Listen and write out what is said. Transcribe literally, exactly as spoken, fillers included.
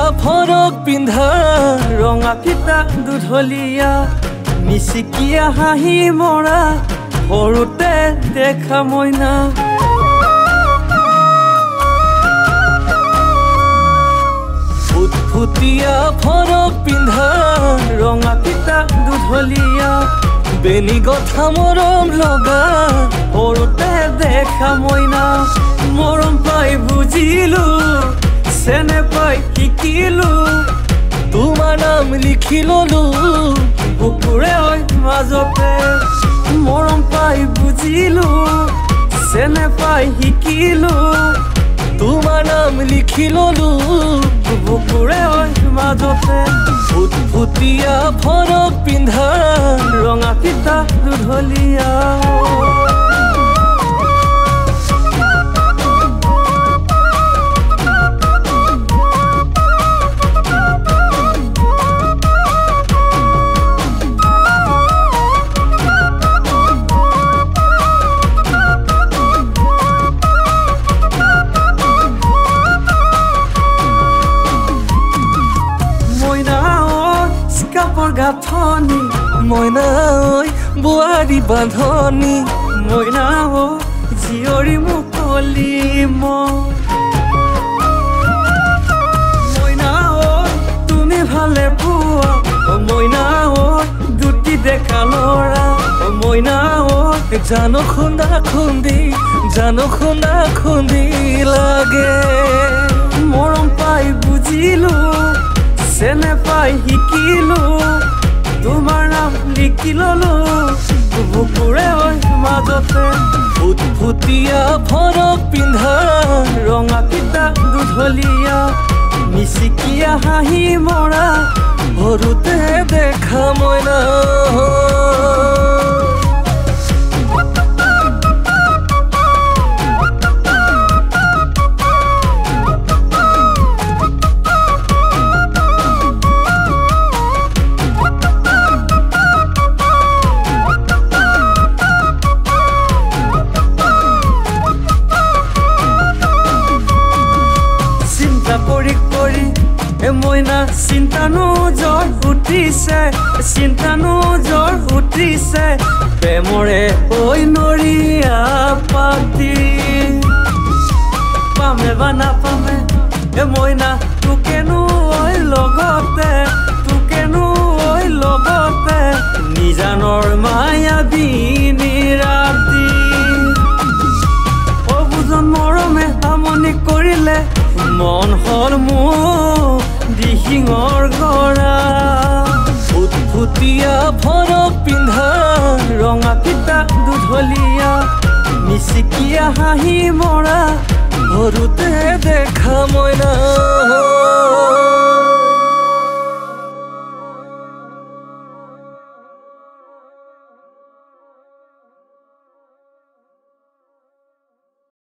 ফৰক পিন্ধা ৰঙা ফিটা দুধলীয়া মিচিকিয়া হাঁহি মৰা সৰুতে দেখা মইনা ফুটফুটীয়া ফৰক পিন্ধা ৰঙা ফিটা দুধলীয়া বেনি গথা মৰম লগা সৰুতে দেখা মইনা মৰম পাই বুজিলো চেনে পাই শিকিলো তোমাৰ নাম লিখি ললো বুকুৰে মাজতে মৰম পাই বুজিলো চেনে পাই শিকিলো তোমাৰ নাম লিখি ললো বুকুৰে মাজতে ফুটফুটীয়া ফৰক পিন্ধা ৰঙা ফিটা দুধলীয়া গাথনি মইনা ঐ বুৱাৰী বান্ধনি মইনা ঐ জীয়ৰী মুকলি মইনা ঐ তুমি ভালে পোৱা মইনা ঐ দুটি ডেকা ল'ৰা মইনা ঐ জানো খুন্দা খুন্দি জানো খুন্দা খুন্দি লাগে মৰম পাই বুজিলো চেনে পাই শিকিলো তোমাৰ নাম লিখি ললো বুকুৰে মাজতে ফুটফুটীয়া ফৰক পিন্ধা ৰঙা ফিটা দুধলীয়া মিচিকিয়া হাঁহি মৰা সৰুতে দেখা মইনা কৰি কৰি এ মইনা চিন্তানো জ্বৰ উঠিছে চিন্তানো জ্বৰ উঠিছে প্ৰেমৰে ঐ নৰিয়া পাতি পামে বা নাপামে এ মইনা তোকেনো ঐ লগতে তোকেনো ঐ লগতে নিজানৰ মায়াবিনী ৰাতি অবুজন মৰমে আমনি কৰিলে মন হল মোৰ দিহিঙৰ গৰা ফুটফুটীয়া ফৰক পিন্ধা ৰঙা ফিটা দুধলীয়া মিচিকিয়া হাঁহি মৰা সৰুতে দেখা মইনা